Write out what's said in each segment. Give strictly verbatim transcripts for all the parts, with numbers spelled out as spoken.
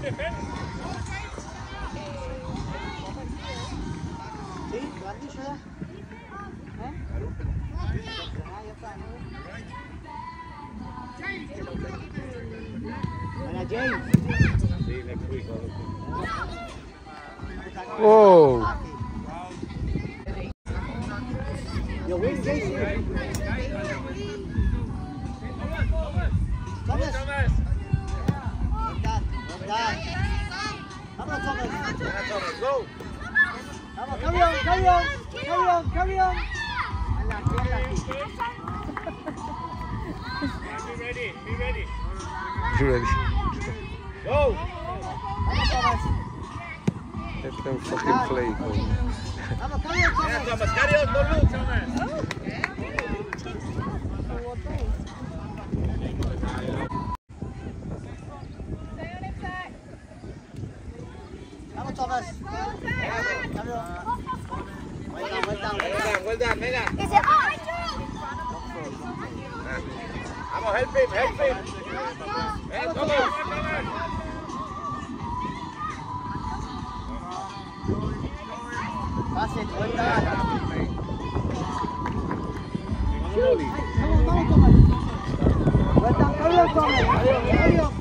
Sí, grandillo ya. ¿Eh? Buena, James. Oh. Yo win, Jason. Thomas. Well done. Well done. Come on, Thomas. Thomas, go. Come on, carry on, carry on, carry on, carry on. Be ready, be ready. You ready? Go. Come on, Thomas. Let them fucking play. Come on, carry on, Yeah, Thomas. Thomas, carry on, don't look, Thomas. Come on, Thomas. Carry on. Well done, well done, well Well done. done, well done, venga. Que se va, Vamos, help him, help him. Help Thomas. That's it, well done. Come on, come on, Thomas. Well done, carry on, Thomas. Carry on.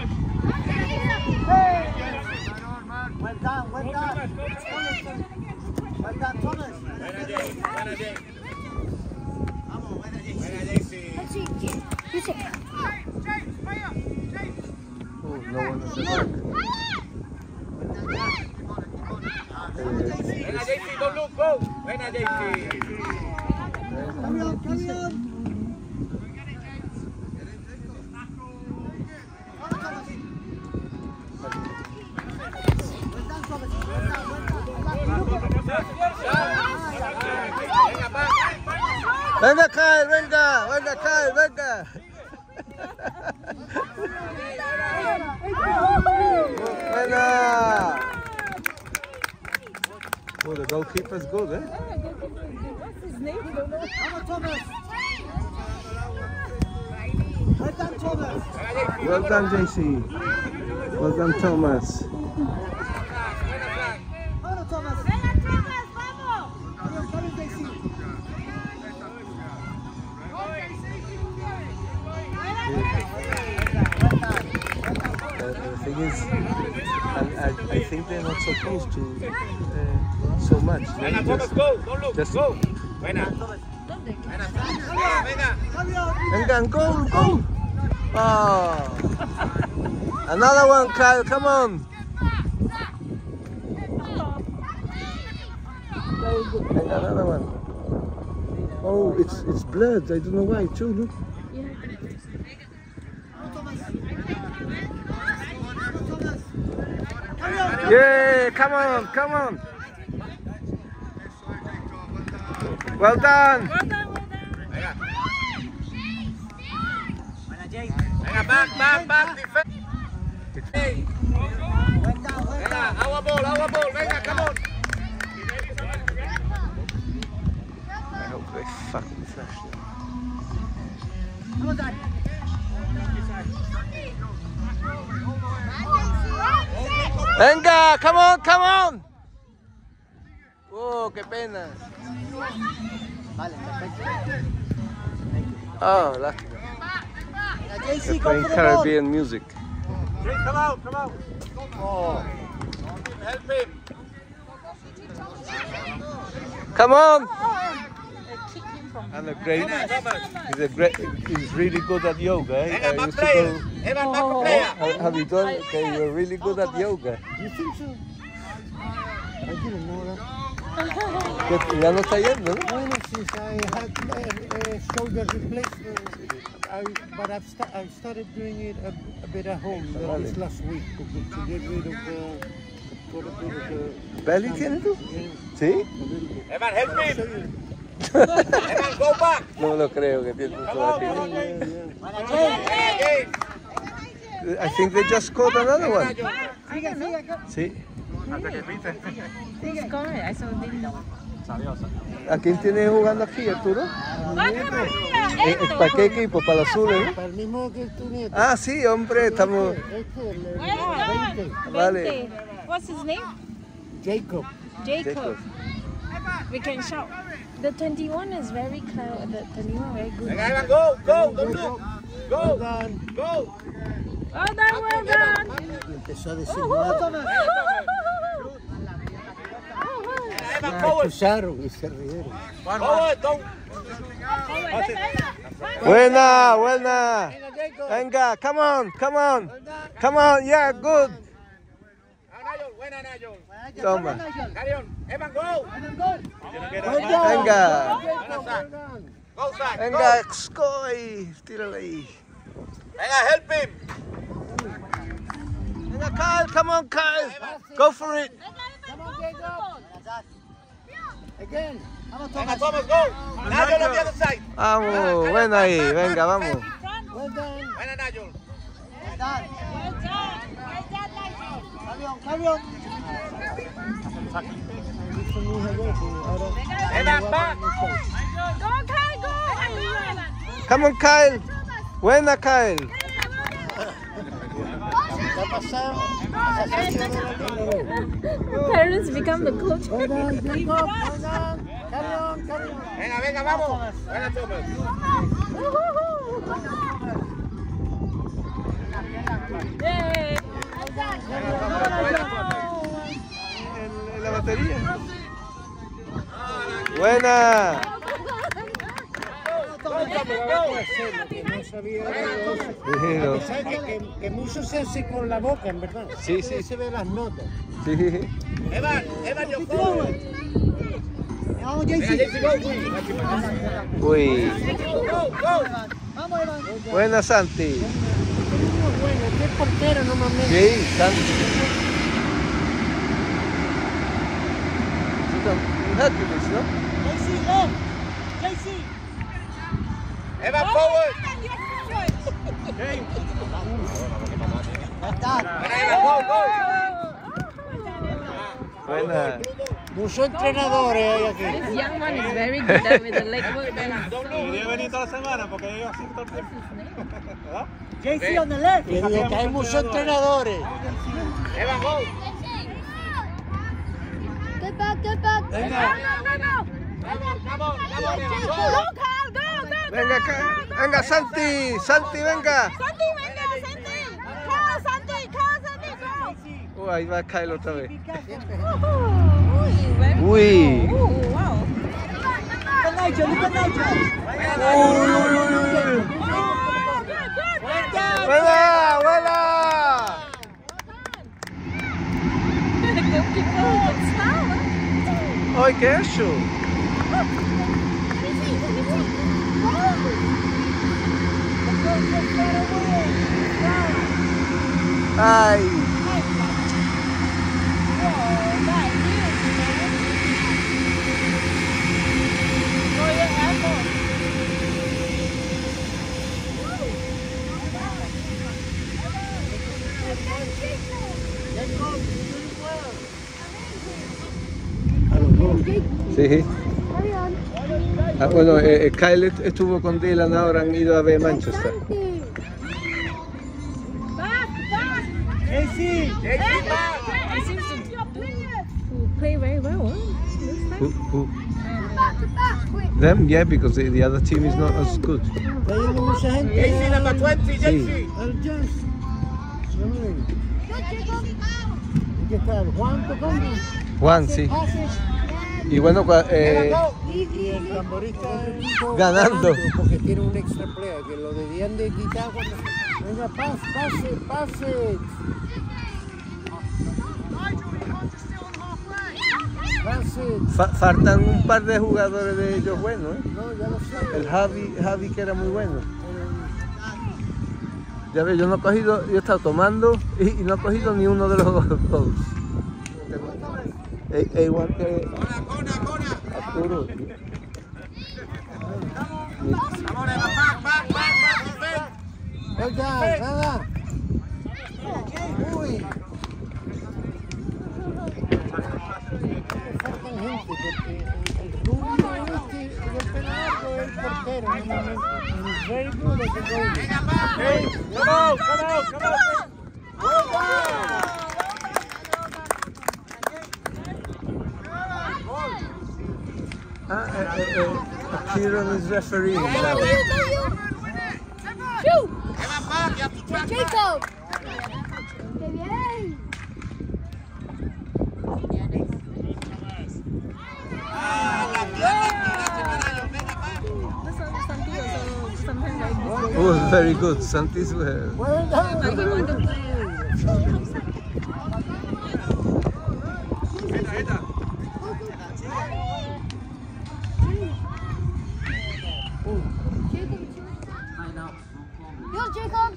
Hey. Well done, well done. Well done, Thomas. Buena, Jay, buena, Jay. Vamos, buena, Jason. Buena, Jay, sí. Oh, no one at the back. Buena, Jay, sí, don't look, go. Buena, Jay, sí. Carry on, carry on. Venga, Kyle, venga, venga, Kyle, venga. Venga. Oh, the goalkeeper's good, eh? What's his name? You don't know. Come on, Thomas. Well done, Thomas. Well done, J C. Well done, Thomas. Come on, Thomas. Venga, Thomas, vamos. Carry on, carry on, J C. Uh, the thing is, I, I, I think they're not supposed to uh, so much. They Venga, Thomas, just, go, don't look, just- go. Buena. Thomas. Venga, venga, venga. Carry on. venga, go, go. Oh. Another one, Kyle, come on. Venga, another one. Oh, it's it's blurred. I don't know why too. Look. Yeah, come on, come on. Well done. Venga. Buena, James. Venga, back, back, back, defense. Hey. Well done, well Venga, done. our ball, our ball, venga, come on. I hope they fucking flash them. Come on, Dad. Venga, come on, come on. Oh, qué pena. Vale, perfecto. Oh, lucky. Venga, J C, They're go playing for the ball. Caribbean music. Jay, come out, come out. Oh. Help him. Come on. Kick him from And a great, Venga, Thomas. he's a great, he's really good at yoga. Eh? Venga, I back used to player. go, Evan, back player. have, have you done? Okay, you're really good at yoga. You think so? I didn't know that. ¿Qué- ¿Ya no está yendo, no? Bueno, since I had uh, uh, shoulder replacement, I, but I've, sta I've started doing it a, a bit at home uh, this last week to, to get rid of the, got a bit of the... ¿Belly tiene tú? Yeah, ¿Sí? a little bit. Evan, help I'll him. show you. Evan, go back. No lo creo que tiene Come on, todavía. come on, Yeah, Jay. yeah. Jay. I think they just scored another one. Sigue, sigue, go. Sí. Who's scoring? I saw didn't know. ¿A quién tienes jugando aquí, Arturo? Eh, ¿Para qué equipo? ¿Para los azules? Para el mismo que tu nieto. Ah, sí, hombre, estamos... Este, el, el Well done. veinte. Vale. What's his name? Jacob. Jacob. Jacob. We can shout. The twenty-one is very clever. The twenty-one very good. Venga, Evan, go, go, don't Well look. Go, done. go. Well done, well done. Y empezó a decir Oh, nada. Evan, Me forward. acusaron y se rieron. Forward, don't. Buena, buena. Venga, come on, come on. Come on, yeah, good. Nayol, buena, Nayol. Toma. Carry on. Evan, go. Venga. Go, Zach. Venga, go ahí, tírale ahí. Venga, help him. Venga, Kyle, come on, Kyle. Go for it. Again. Venga, Thomas, go. Nayol on the other side. Vamos, buena ahí, venga, vamos. Well done. Buena, Nayol. Well done. Well done, Nigel. Carry on, carry on. Dice mi hija yo que ahora- Evan, back. Go, Kyle, go. Come on, Kyle. Buena, Kyle. ¿Qué ha pasado? Esa sesión de la liga. Parents become the coach. Well done, Jacob. Well done. Carry on, carry on. Venga, venga, vamos. Buena, Thomas. Yay. En la batería. Buena. Que no sabía Bueno. ¿Sabes que, que, que mucho se hace con la boca, en verdad? Sí, sí. Se ve las notas. Sí. Evan, Evan, you're forward. Vamos, Venga, J C. J C, go. Uy. Go, go. Buena, Santi. Bueno, qué portero normalmente. Sí, Santi. Un Hercules, ¿no? Evan, forward. Venga, Evan, go, go. Buena. Muchos entrenadores hay aquí. This young one is very good at with the leg work. Debería venir toda la semana porque yo así todo el tiempo. J C on the left. Que digo que hay muchos entrenadores. Evan, go. Get back, get back. Venga. Come on, come on, come on, Evan, Go, go. Kyle, go, go. Venga, Ca- venga, Santi. Santi, venga. Santi, venga, Santi. Kyle, Santi, Kyle, Santi, go. Oh, ahí va Kyle otra vez. Uy, very Uy. good. Oh, wow. Buena, buena. Ay, ¿qué es eso? Ay. Sí. Ah, bueno, eh, eh, Kyle est- estuvo con Dylan ahora, han ido a ver Manchester. J C, back. He seems to, to play very well. Huh? This time. Who, who? Them, yeah, because the, the other team is not as good. Está yendo mucha gente. J C, number twenty, J Sí. C. Al jazz. ¿Y qué tal? Juan tocando. Juan, sí. Y bueno, cua- eh, Y el tamborista Ganando. porque tiene un extra player que lo debían de quitar cuando venga, pase, pase, pase. Pase. fa- faltan un par de jugadores de ellos buenos, ¿eh? No, ya lo sé. El Javi, Javi que era muy bueno. Ya ves, yo no he cogido, yo he estado tomando y, y no he cogido ni uno de los dos. Eh, eh, igual que Cona, cona, cona. Arturo. Come on, Evan, back, back, back, back, defend. Well done, nada. Uy. Faltan gente porque portero normalmente. And he's very good as a goalie. Hey, come on, come on, come on. Ah, uh, uh, uh, Kieran is refereeing now. Shoot! Evan back, you have to track back. Jacob! ¡Qué bien! Ah, la pierna, tírate, venga, back. This one, Santi also sometimes like this. Oh, very good. Santi's well. Well done. But he want to play outside. Yo, Jacob!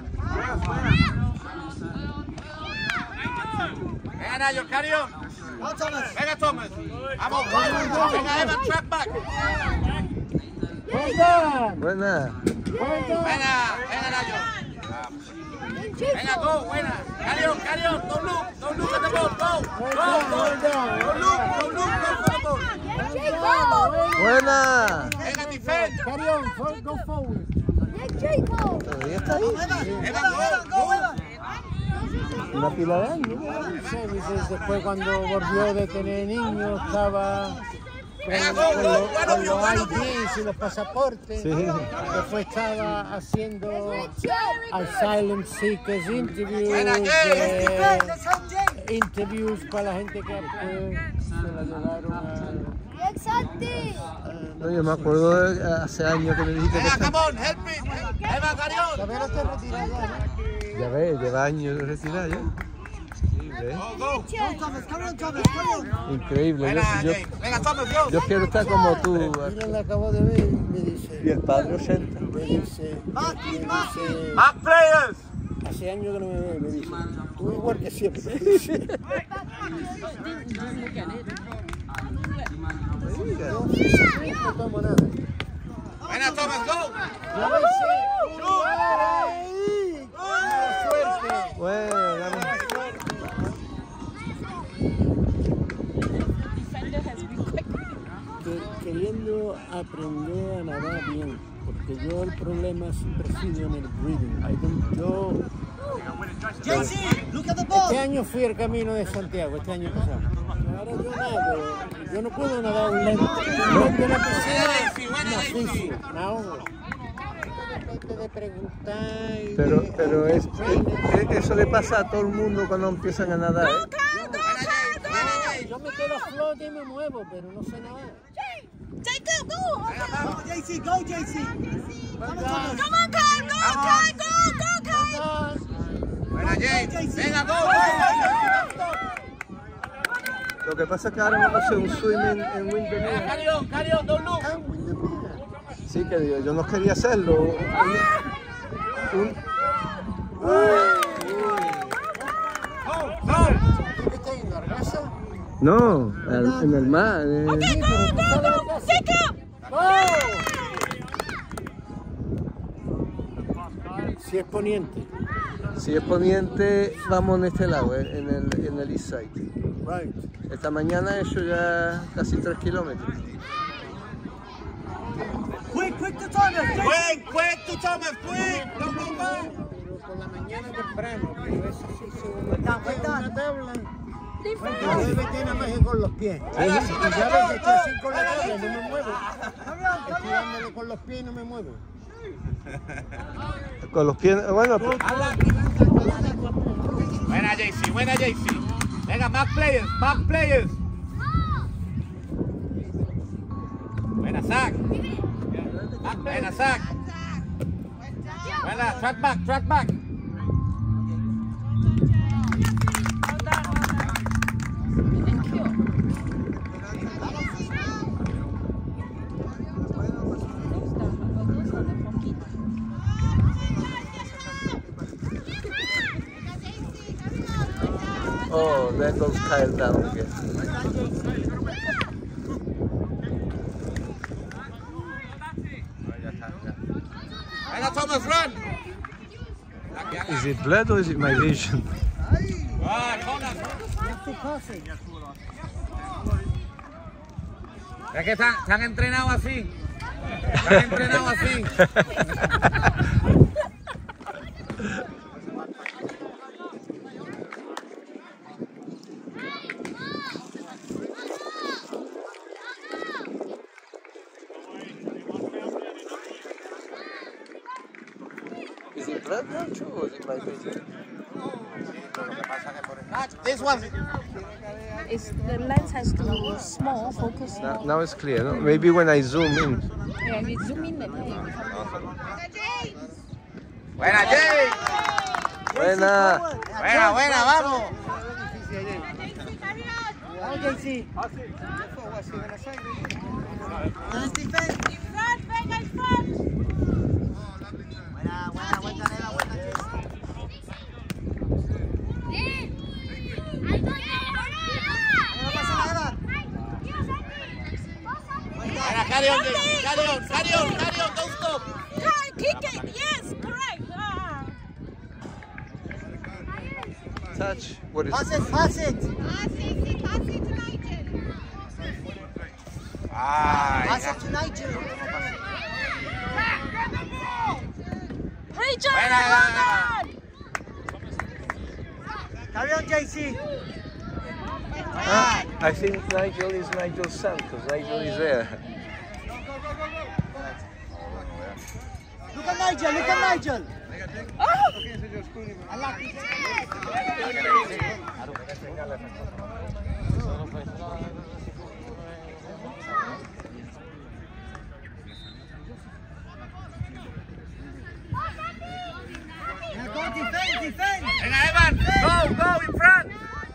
Venga, Nayo, carry on. Venga, Thomas. Vamos. Venga, Evan, track back. Well done. Buena. Well done. Venga, venga, Nayo. Venga, go, buena. Carry on, carry on. Don't look, don't look at the ball. Go, Well go, done. go. Well done. Don't look, don't look, go for the ball. Jacob! Buena. Venga, defend. Carry on. for- Go forward. Jacob! Todavía está ahí. Evan, go, go. Una pila de años. Sí, dices, después cuando volvió de tener niños estaba con, Venga, go, con go, los, bueno, con los bueno, I Ds y los pasaportes. Sí. Después estaba haciendo asylum seekers interviews, Buena, eh, interviews para la gente que eh, se la llevaron a... ¡Exacti! No, yo me acuerdo de hace años que me dijiste que Venga, está- come on, help me. Evan, carry on. Todavía no está retirado, ¿no? Ya ves, lleva años retirado ya. Increíble. Go, go. Increíble. Buena, Yo, James. Venga, Thomas, go. yo quiero estar como tú. Mira, la acabo de ver y me dice... Y el padre ochenta. Me dice... Me dice Back players. hace años que no me ve, me dice... Tú igual que siempre. me dice. No tomo nada. Buena, Thomas, go. Ya ves, sí. ¡Ay! ¡Qué suerte! Bueno, dame. Defender has been quick. Que- queriendo aprender a nadar bien, porque yo el problema siempre ha sido en el breathing. I don't- yo este año fui al Camino de Santiago, este año pasado. Ahora yo nado, yo no puedo nadar un lento. De la piscina, me asfixio, me ahogo. Depende de preguntar y Pero, de- pero es, es- eso le pasa a todo el mundo cuando empiezan a nadar. ¿eh? Yo me quedo a flote y me muevo, pero no sé nadar. Jacob, go! J C, go J C. Come on, Kyle, go, Kyle, go, go, Kyle! Buena, James. Venga, go. Lo que pasa es que ahora vamos a hacer un swim en, en Venga, Windermere. carry on, carry on. Don't look. Sí, que digo, yo no quería hacerlo. Un- un- Go, go. ¿Qué está yendo a casa? no, al- en el mar. eh. Sí, pero tú sales de casa. Si es poniente. Si es poniente, vamos en este lado, eh, en el, en el east side. Right. Esta mañana he hecho ya casi tres kilómetros. Quick, quick to Thomas. Quick, quick to Thomas, quick. Don't go back. Pero por la mañana temprano, pero eso sí se me una tabla. Yo debe nada más que con los pies. Y ya ves que estoy así con la tabla, no me muevo. Estoy dándole con los pies y no me muevo. Con los pies, bueno, pues, Buena, J C, buena, J C. Venga, back players, back players. Buena, Zach. Buena, Zach. Buena, track back, track back. Thank you. oh, there goes Kyle down again. Venga, Thomas, run. Is it blood or is it my vision? Ah, Thomas. Es que están, se han entrenado así. Me han entrenado así. Is it blood now, or is it my baby? This one. It's, the lens has to be small, focus Now, small. now it's clear, no? Maybe when I zoom in. Yeah, if you zoom in, then it becomes. Buena, Jay. Buena. Buena, buena, vamos. Vamos, J C. Nice defense. Buena, buena, vuelta, Neva, vuelta, J C. No pasa nada. Buena, carry on, Jay. Carry on, carry on, carry on, don't stop. Kick it, yes, correct. Ah. Touch. What is Pass it, pass it. Ay, Pass it to Nigel. Rachel, Buena. well done. Carry on, J C. Ah, I think Nigel is Nigel's son, because Nigel is there. Look at Nigel, look at Nigel. Now go defend, defend. Venga, Evan, go, go in front.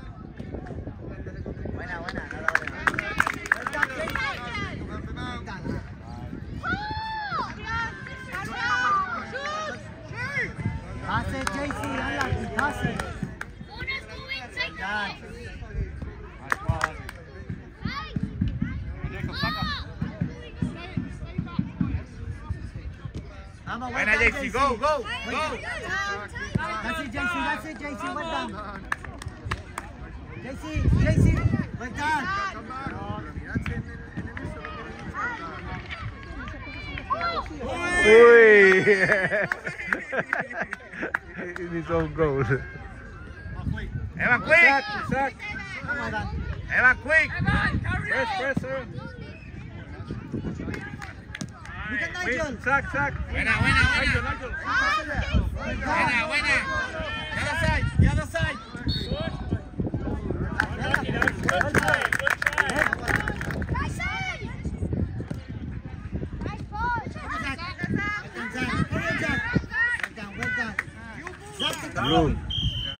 Buena, buena, nada, buena. Pass it, J C, unlucky, pass it. Done. Vamos, well Buena, done, J C, go, go, go. That's it, J C, that's it, J C, well done. J C, J C, well done. Ui! In his own goal. Evan, quick. Well done. Evan, quick. Press, press, sir. Look at Nigel. Sack, sack. Buena, buena, buena. Buena, buena. The other side, the other side. Well done.